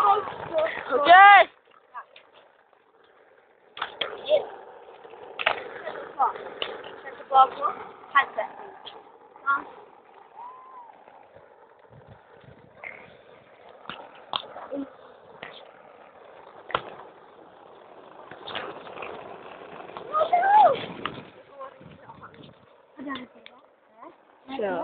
OK! Sett tilbake nå. Helse. Ja.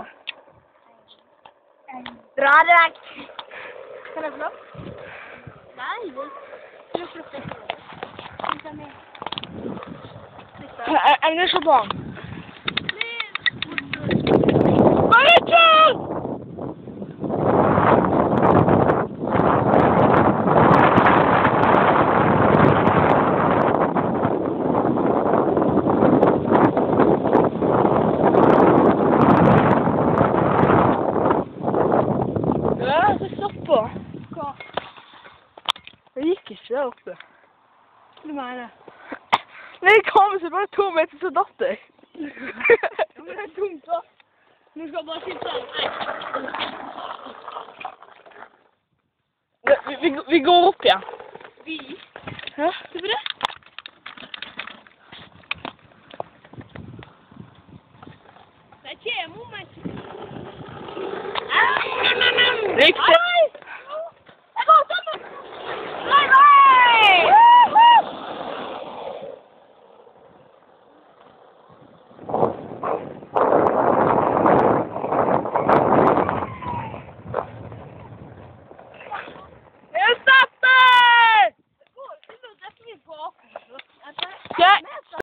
Dra det vekk! Kan jeg få lov? Nei, du kan flytte deg. Jeg vil se på han. Hva er det? Ja, det stopper. Hva? Det gikk ikke der oppe. Du mener? Nei, jeg kom så bare 2 meter, så datt jeg. Ja, men det er dumt da. Du skal bare sitte her. Vi går opp igjen. Vi? Ja. Hvorfor det? Det kommer om meg. Riktig!